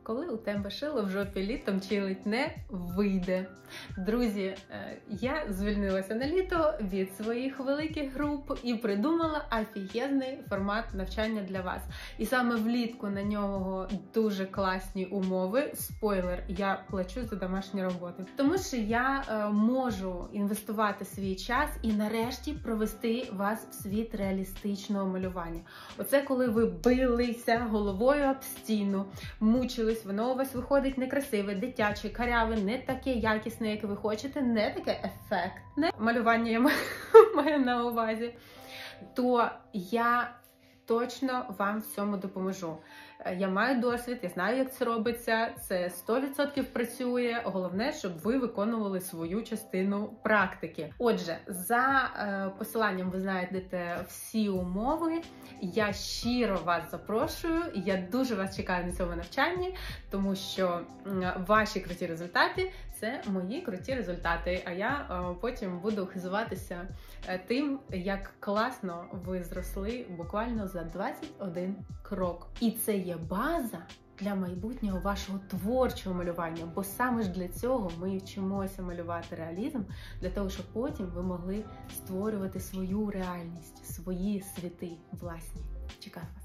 коли у тебе шило в жопі літом чилить не вийде. Друзі, я звільнилася на літо від своїх великих груп і придумала офігезний формат навчання для вас. І саме влітку на нього дуже класні умови. Спойлер, я плачу за домашні роботи. Тому що я можу інвестувати свій час і нарешті провести вас в світ реалістичного малювання. Оце коли ви билися головою об стіну, мучились, воно у вас виходить некрасиве, дитяче, каряве, не таке якісне, як ви хочете, не таке ефектне. Малювання я маю на увазі. То я точно вам в цьому допоможу. Я маю досвід, я знаю, як це робиться, це 100% працює. Головне, щоб ви виконували свою частину практики. Отже, за посиланням ви знайдете всі умови. Я щиро вас запрошую, я дуже вас чекаю на цьому навчанні, тому що ваші круті результати – це мої круті результати, а я потім буду хизуватися тим, як класно ви зросли буквально за 21 крок. І це є база для майбутнього вашого творчого малювання, бо саме ж для цього ми вчимося малювати реалізм, для того, щоб потім ви могли створювати свою реальність, свої світи власні. Чекаю вас.